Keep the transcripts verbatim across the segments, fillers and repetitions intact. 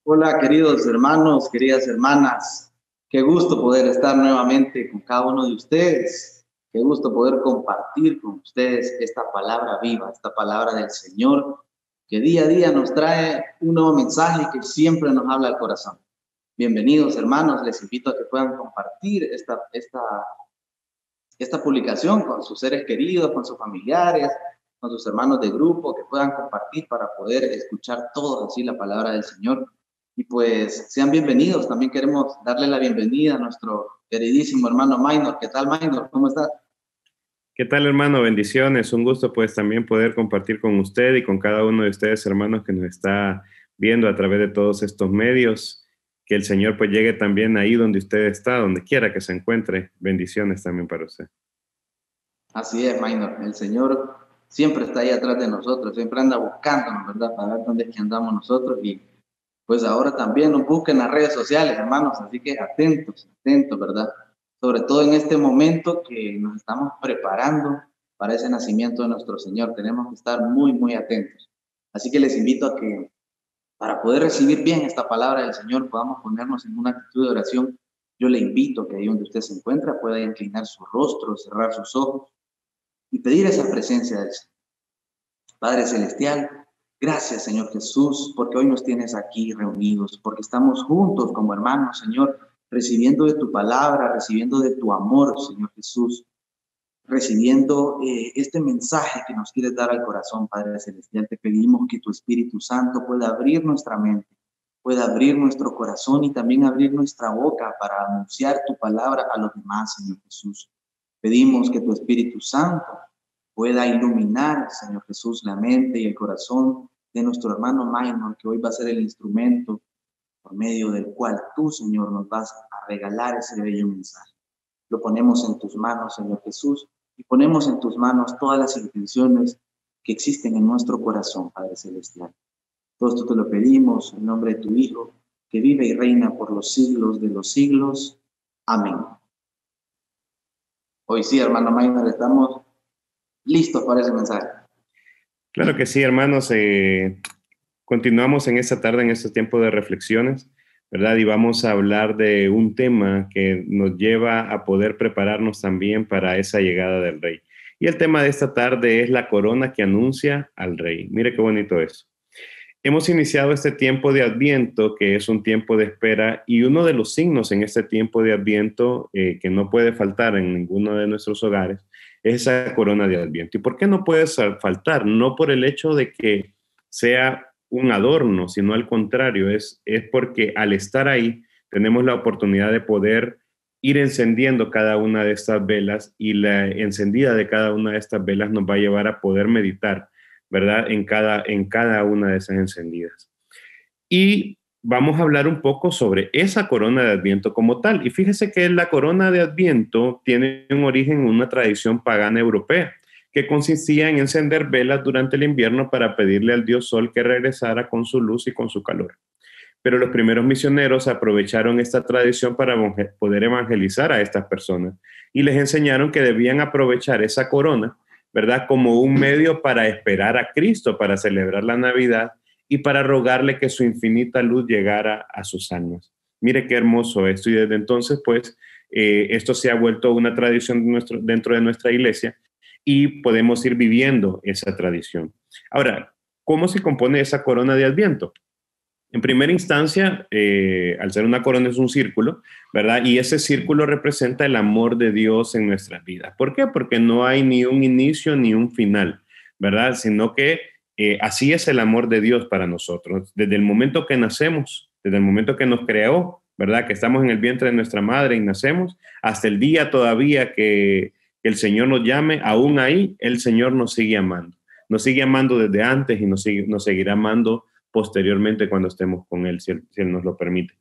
Hola, queridos hermanos, queridas hermanas. Qué gusto poder estar nuevamente con cada uno de ustedes. Qué gusto poder compartir con ustedes esta palabra viva, esta palabra del Señor, que día a día nos trae un nuevo mensaje que siempre nos habla al corazón. Bienvenidos, hermanos. Les invito a que puedan compartir esta, esta, esta publicación con sus seres queridos, con sus familiares, con sus hermanos de grupo, que puedan compartir para poder escuchar todos así la palabra del Señor. Y pues sean bienvenidos. También queremos darle la bienvenida a nuestro queridísimo hermano Minor. ¿Qué tal, Minor? ¿Cómo estás? ¿Qué tal, hermano? Bendiciones. Un gusto pues también poder compartir con usted y con cada uno de ustedes, hermanos, que nos está viendo a través de todos estos medios. Que el Señor pues llegue también ahí donde usted está, donde quiera que se encuentre. Bendiciones también para usted. Así es, Minor. El Señor siempre está ahí atrás de nosotros, siempre anda buscándonos, ¿verdad? Para ver dónde es que andamos nosotros. Y pues ahora también nos busquen en las redes sociales, hermanos. Así que atentos, atentos, ¿verdad? Sobre todo en este momento que nos estamos preparando para ese nacimiento de nuestro Señor. Tenemos que estar muy, muy atentos. Así que les invito a que para poder recibir bien esta palabra del Señor podamos ponernos en una actitud de oración. Yo le invito a que ahí donde usted se encuentra pueda inclinar su rostro, cerrar sus ojos y pedir esa presencia del Señor. Padre Celestial, gracias, Señor Jesús, porque hoy nos tienes aquí reunidos, porque estamos juntos como hermanos, Señor, recibiendo de tu palabra, recibiendo de tu amor, Señor Jesús, recibiendo eh, este mensaje que nos quieres dar al corazón, Padre Celestial. Te pedimos que tu Espíritu Santo pueda abrir nuestra mente, pueda abrir nuestro corazón y también abrir nuestra boca para anunciar tu palabra a los demás, Señor Jesús. Pedimos que tu Espíritu Santo pueda iluminar, Señor Jesús, la mente y el corazón de nuestro hermano Minor, que hoy va a ser el instrumento por medio del cual tú, Señor, nos vas a regalar ese bello mensaje. Lo ponemos en tus manos, Señor Jesús, y ponemos en tus manos todas las intenciones que existen en nuestro corazón, Padre Celestial. Todo esto te lo pedimos en nombre de tu Hijo, que vive y reina por los siglos de los siglos. Amén. Hoy sí, hermano Minor, estamos listos para ese mensaje. Claro que sí, hermanos. Eh, continuamos en esta tarde, en este tiempo de reflexiones, ¿verdad? Y vamos a hablar de un tema que nos lleva a poder prepararnos también para esa llegada del Rey. Y el tema de esta tarde es la corona que anuncia al Rey. Mire qué bonito es. Hemos iniciado este tiempo de Adviento, que es un tiempo de espera, y uno de los signos en este tiempo de Adviento eh, que no puede faltar en ninguno de nuestros hogares es esa corona de Adviento. ¿Y por qué no puede faltar? No por el hecho de que sea un adorno, sino al contrario, es, es porque al estar ahí tenemos la oportunidad de poder ir encendiendo cada una de estas velas, y la encendida de cada una de estas velas nos va a llevar a poder meditar, ¿verdad? En cada, en cada una de esas encendidas. Y vamos a hablar un poco sobre esa corona de Adviento como tal. Y fíjese que la corona de Adviento tiene un origen en una tradición pagana europea, que consistía en encender velas durante el invierno para pedirle al dios Sol que regresara con su luz y con su calor. Pero los primeros misioneros aprovecharon esta tradición para poder evangelizar a estas personas y les enseñaron que debían aprovechar esa corona, ¿verdad?, como un medio para esperar a Cristo, para celebrar la Navidad y para rogarle que su infinita luz llegara a sus almas. Mire qué hermoso esto, y desde entonces, pues, eh, esto se ha vuelto una tradición de nuestro, dentro de nuestra iglesia, y podemos ir viviendo esa tradición. Ahora, ¿cómo se compone esa corona de Adviento? En primera instancia, eh, al ser una corona es un círculo, ¿verdad? Y ese círculo representa el amor de Dios en nuestras vidas. ¿Por qué? Porque no hay ni un inicio ni un final, ¿verdad? Sino que eh, así es el amor de Dios para nosotros. Desde el momento que nacemos, desde el momento que nos creó, ¿verdad?, que estamos en el vientre de nuestra madre y nacemos, hasta el día todavía que, que el Señor nos llame, aún ahí el Señor nos sigue amando. Nos sigue amando desde antes y nos, sigue, nos seguirá amando posteriormente cuando estemos con Él, si Él, si Él nos lo permite.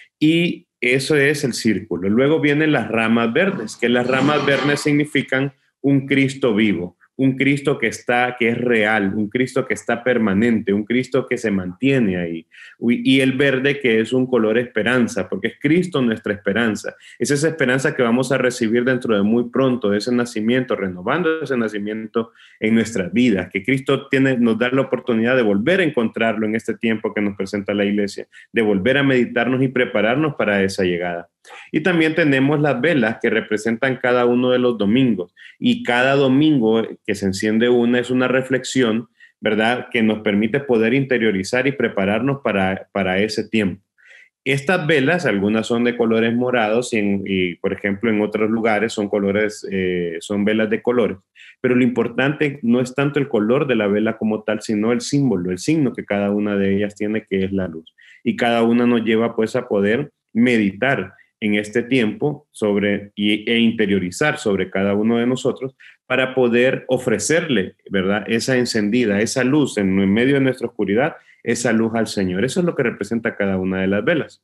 Y eso es el círculo. Luego vienen las ramas verdes, que las ramas verdes significan un Cristo vivo. un Cristo que está, que es real, un Cristo que está permanente, un Cristo que se mantiene ahí. Y el verde que es un color esperanza, porque es Cristo nuestra esperanza. Es esa esperanza que vamos a recibir dentro de muy pronto, ese nacimiento, renovando ese nacimiento en nuestras vidas, que Cristo tiene, nos da la oportunidad de volver a encontrarlo en este tiempo que nos presenta la iglesia, de volver a meditarnos y prepararnos para esa llegada. Y también tenemos las velas que representan cada uno de los domingos, y cada domingo que se enciende una es una reflexión, ¿verdad?, que nos permite poder interiorizar y prepararnos para, para ese tiempo. Estas velas, algunas son de colores morados y, en, y por ejemplo, en otros lugares son colores, eh, son velas de colores. Pero lo importante no es tanto el color de la vela como tal, sino el símbolo, el signo que cada una de ellas tiene, que es la luz. Y cada una nos lleva pues a poder meditar en este tiempo sobre, y, e interiorizar sobre cada uno de nosotros para poder ofrecerle, ¿verdad?, esa encendida, esa luz en, en medio de nuestra oscuridad, esa luz al Señor. Eso es lo que representa cada una de las velas.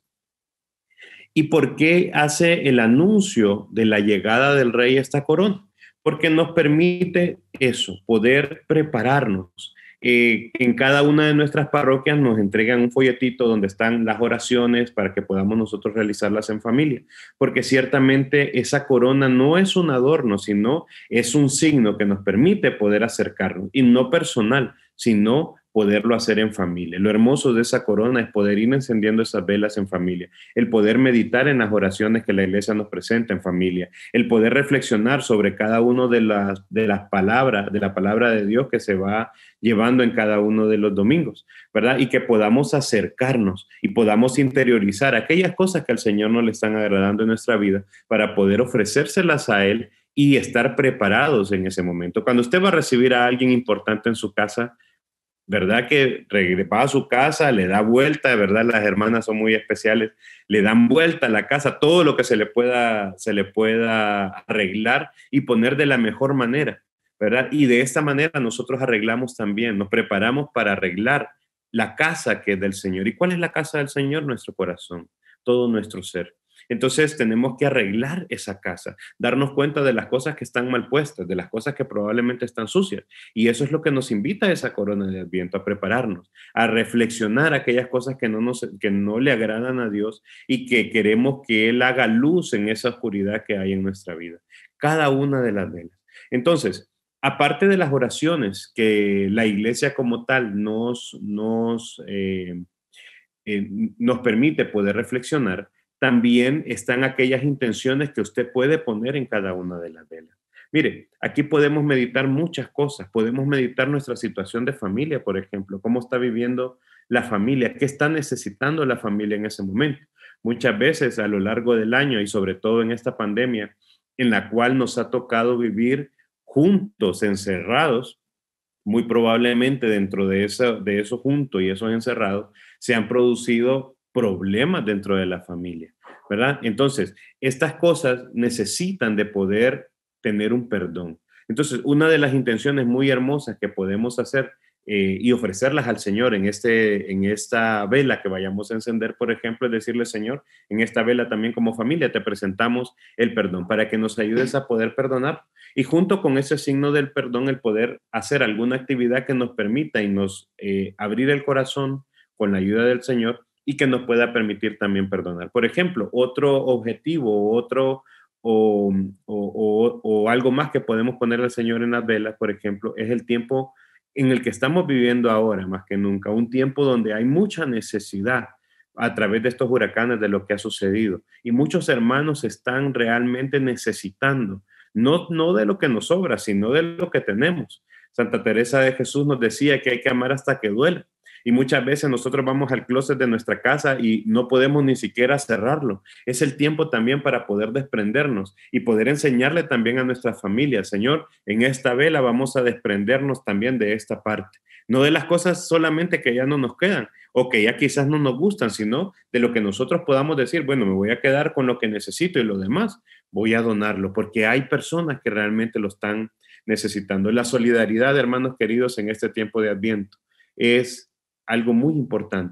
¿Y por qué hace el anuncio de la llegada del Rey esta corona? Porque nos permite eso, poder prepararnos. Eh, en cada una de nuestras parroquias nos entregan un folletito donde están las oraciones para que podamos nosotros realizarlas en familia, porque ciertamente esa corona no es un adorno, sino es un signo que nos permite poder acercarnos, y no personal, sino poderlo hacer en familia. Lo hermoso de esa corona es poder ir encendiendo esas velas en familia, el poder meditar en las oraciones que la iglesia nos presenta en familia, el poder reflexionar sobre cada una de las, de las palabras, de la palabra de Dios que se va llevando en cada uno de los domingos, ¿verdad? Y que podamos acercarnos y podamos interiorizar aquellas cosas que al Señor no le están agradando en nuestra vida para poder ofrecérselas a Él y estar preparados en ese momento. Cuando usted va a recibir a alguien importante en su casa, ¿verdad? Que va a su casa, le da vuelta, ¿verdad? Las hermanas son muy especiales, le dan vuelta a la casa, todo lo que se le pueda, se le pueda arreglar y poner de la mejor manera, ¿verdad? Y de esta manera nosotros arreglamos también, nos preparamos para arreglar la casa que es del Señor. ¿Y cuál es la casa del Señor? Nuestro corazón, todo nuestro ser. Entonces tenemos que arreglar esa casa, darnos cuenta de las cosas que están mal puestas, de las cosas que probablemente están sucias. Y eso es lo que nos invita a esa corona de Adviento, a prepararnos, a reflexionar aquellas cosas que no, nos, que no le agradan a Dios y que queremos que Él haga luz en esa oscuridad que hay en nuestra vida. Cada una de las velas. Entonces, aparte de las oraciones que la iglesia como tal nos, nos, eh, eh, nos permite poder reflexionar, también están aquellas intenciones que usted puede poner en cada una de las velas. Mire, aquí podemos meditar muchas cosas. Podemos meditar nuestra situación de familia, por ejemplo, cómo está viviendo la familia, qué está necesitando la familia en ese momento. Muchas veces a lo largo del año y sobre todo en esta pandemia en la cual nos ha tocado vivir juntos, encerrados, muy probablemente dentro de eso, de eso junto y esos encerrados se han producido problemas dentro de la familia, ¿verdad? Entonces, estas cosas necesitan de poder tener un perdón. Entonces, una de las intenciones muy hermosas que podemos hacer eh, y ofrecerlas al Señor en, este, en esta vela que vayamos a encender, por ejemplo, es decirle, Señor, en esta vela también como familia te presentamos el perdón para que nos ayudes a poder perdonar. Y junto con ese signo del perdón, el poder hacer alguna actividad que nos permita y nos eh, abrir el corazón con la ayuda del Señor y que nos pueda permitir también perdonar. Por ejemplo, otro objetivo, otro o, o, o, o algo más que podemos poner al Señor en las velas, por ejemplo, es el tiempo en el que estamos viviendo ahora, más que nunca, un tiempo donde hay mucha necesidad a través de estos huracanes de lo que ha sucedido. Y muchos hermanos están realmente necesitando, no, no de lo que nos sobra, sino de lo que tenemos. Santa Teresa de Jesús nos decía que hay que amar hasta que duela. Y muchas veces nosotros vamos al closet de nuestra casa y no podemos ni siquiera cerrarlo. Es el tiempo también para poder desprendernos y poder enseñarle también a nuestra familia, Señor, en esta vela vamos a desprendernos también de esta parte. No de las cosas solamente que ya no nos quedan o que ya quizás no nos gustan, sino de lo que nosotros podamos decir, bueno, me voy a quedar con lo que necesito y lo demás voy a donarlo, porque hay personas que realmente lo están necesitando. La solidaridad, hermanos queridos, en este tiempo de Adviento es algo muy importante.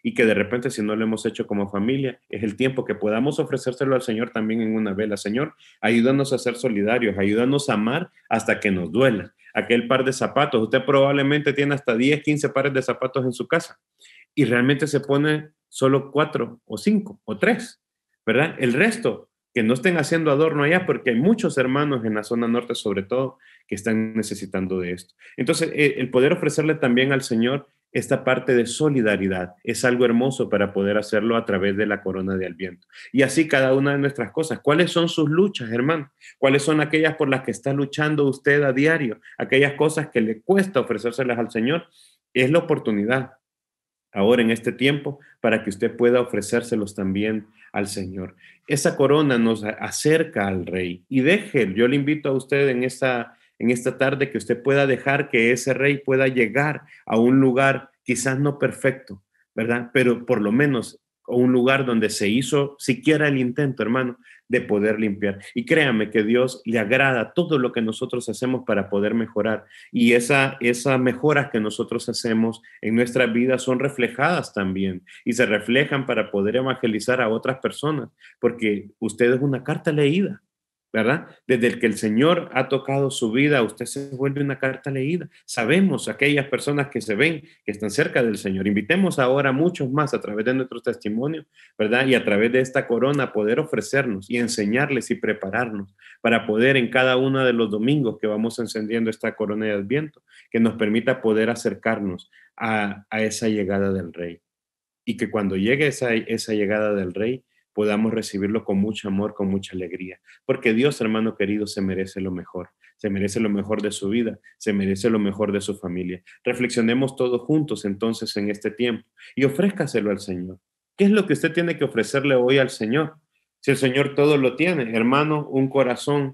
y que de repente si no lo hemos hecho como familia, es el tiempo que podamos ofrecérselo al Señor también en una vela. Señor, ayúdanos a ser solidarios, ayúdanos a amar hasta que nos duela. Aquel par de zapatos, usted probablemente tiene hasta diez, quince pares de zapatos en su casa y realmente se pone solo cuatro o cinco o tres, ¿verdad? El resto, que no estén haciendo adorno allá, porque hay muchos hermanos en la zona norte, sobre todo, que están necesitando de esto. Entonces, eh, el poder ofrecerle también al Señor esta parte de solidaridad es algo hermoso para poder hacerlo a través de la corona de Adviento. Y así cada una de nuestras cosas. ¿Cuáles son sus luchas, hermano? ¿Cuáles son aquellas por las que está luchando usted a diario? Aquellas cosas que le cuesta ofrecérselas al Señor. Es la oportunidad ahora en este tiempo para que usted pueda ofrecérselos también al Señor. Esa corona nos acerca al Rey y deje, yo le invito a usted en esta, en esta tarde que usted pueda dejar que ese Rey pueda llegar a un lugar quizás no perfecto, ¿verdad? Pero por lo menos a un lugar donde se hizo siquiera el intento, hermano, de poder limpiar. Y créame que Dios le agrada todo lo que nosotros hacemos para poder mejorar. Y esa, esas mejoras que nosotros hacemos en nuestra vida son reflejadas también y se reflejan para poder evangelizar a otras personas, porque usted es una carta leída, ¿verdad? Desde el que el Señor ha tocado su vida, usted se vuelve una carta leída. Sabemos aquellas personas que se ven, que están cerca del Señor. Invitemos ahora a muchos más a través de nuestro testimonio, ¿verdad? Y a través de esta corona poder ofrecernos y enseñarles y prepararnos para poder en cada uno de los domingos que vamos encendiendo esta corona de Adviento, que nos permita poder acercarnos a, a esa llegada del Rey. Y que cuando llegue esa, esa llegada del Rey, podamos recibirlo con mucho amor, con mucha alegría. Porque Dios, hermano querido, se merece lo mejor. Se merece lo mejor de su vida, se merece lo mejor de su familia. Reflexionemos todos juntos entonces en este tiempo y ofrézcaselo al Señor. ¿Qué es lo que usted tiene que ofrecerle hoy al Señor? Si el Señor todo lo tiene, hermano, un corazón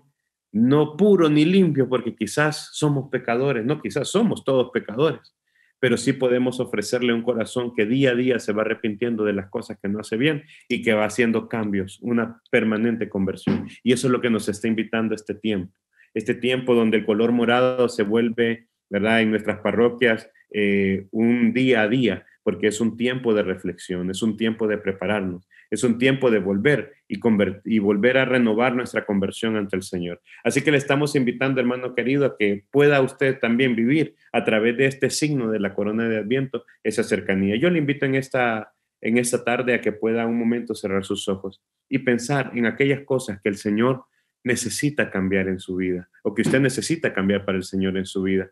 no puro ni limpio, porque quizás somos pecadores, no, quizás somos todos pecadores, pero sí podemos ofrecerle un corazón que día a día se va arrepintiendo de las cosas que no hace bien y que va haciendo cambios, una permanente conversión. Y eso es lo que nos está invitando este tiempo, este tiempo donde el color morado se vuelve, ¿verdad?, en nuestras parroquias eh, un día a día, porque es un tiempo de reflexión, es un tiempo de prepararnos, es un tiempo de volver y, y volver a renovar nuestra conversión ante el Señor. Así que le estamos invitando, hermano querido, a que pueda usted también vivir a través de este signo de la corona de Adviento esa cercanía. Yo le invito en esta, en esta tarde a que pueda un momento cerrar sus ojos y pensar en aquellas cosas que el Señor necesita cambiar en su vida o que usted necesita cambiar para el Señor en su vida.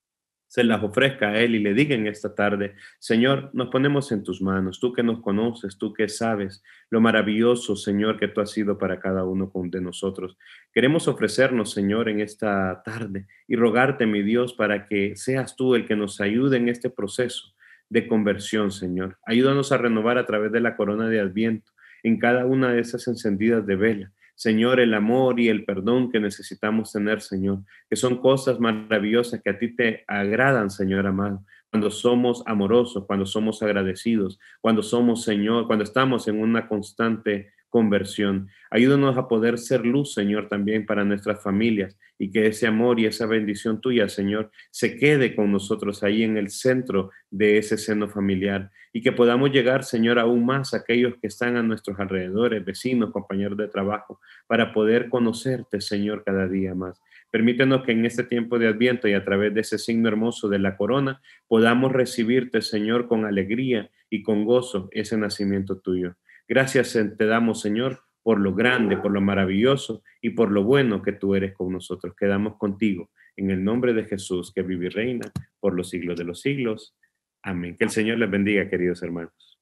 Se las ofrezca a Él y le diga en esta tarde: Señor, nos ponemos en tus manos, tú que nos conoces, tú que sabes lo maravilloso, Señor, que tú has sido para cada uno de nosotros. Queremos ofrecernos, Señor, en esta tarde y rogarte, mi Dios, para que seas tú el que nos ayude en este proceso de conversión, Señor. Ayúdanos a renovar a través de la corona de Adviento en cada una de esas encendidas de vela. Señor, el amor y el perdón que necesitamos tener, Señor, que son cosas maravillosas que a ti te agradan, Señor amado, cuando somos amorosos, cuando somos agradecidos, cuando somos, Señor, cuando estamos en una constante conversión. Ayúdanos a poder ser luz, Señor, también para nuestras familias y que ese amor y esa bendición tuya, Señor, se quede con nosotros ahí en el centro de ese seno familiar y que podamos llegar, Señor, aún más a aquellos que están a nuestros alrededores, vecinos, compañeros de trabajo, para poder conocerte, Señor, cada día más. Permítenos que en este tiempo de Adviento y a través de ese signo hermoso de la corona podamos recibirte, Señor, con alegría y con gozo ese nacimiento tuyo. Gracias te damos, Señor, por lo grande, por lo maravilloso y por lo bueno que tú eres con nosotros. Quedamos contigo en el nombre de Jesús, que vive y reina por los siglos de los siglos. Amén. Que el Señor les bendiga, queridos hermanos.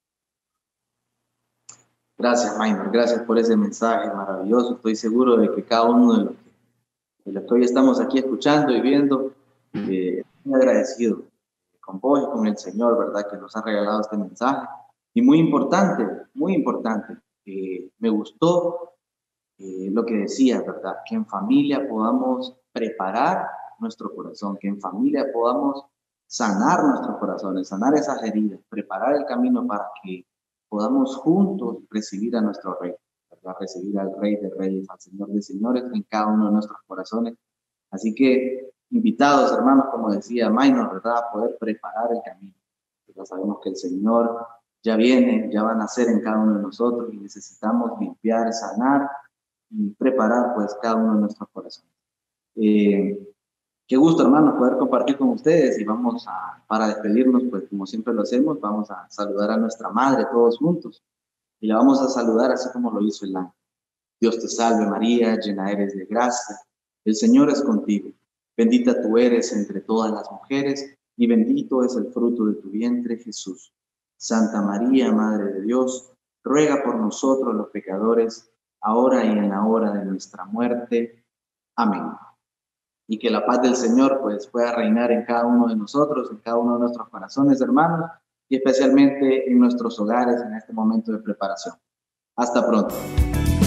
Gracias, Maynor. Gracias por ese mensaje maravilloso. Estoy seguro de que cada uno de los que, de los que hoy estamos aquí escuchando y viendo, eh, muy agradecido con vos y con el Señor, ¿verdad?, que nos ha regalado este mensaje. Y muy importante, muy importante, eh, me gustó eh, lo que decías, ¿verdad?, que en familia podamos preparar nuestro corazón, que en familia podamos sanar nuestros corazones, sanar esas heridas, preparar el camino para que podamos juntos recibir a nuestro Rey, ¿verdad?, recibir al Rey de Reyes, al Señor de Señores en cada uno de nuestros corazones. Así que, invitados, hermanos, como decía Maynor, ¿verdad?, a poder preparar el camino. Ya sabemos que el Señor ya vienen, ya van a ser en cada uno de nosotros y necesitamos limpiar, sanar y preparar pues cada uno de nuestros corazones. Eh, qué gusto, hermanos, poder compartir con ustedes y vamos a, para despedirnos, pues como siempre lo hacemos, vamos a saludar a nuestra madre todos juntos y la vamos a saludar así como lo hizo el ángel. Dios te salve María, llena eres de gracia, el Señor es contigo, bendita tú eres entre todas las mujeres y bendito es el fruto de tu vientre, Jesús. Santa María, Madre de Dios, ruega por nosotros los pecadores, ahora y en la hora de nuestra muerte. Amén. Y que la paz del Señor pues pueda reinar en cada uno de nosotros, en cada uno de nuestros corazones, hermanos, y especialmente en nuestros hogares en este momento de preparación. Hasta pronto.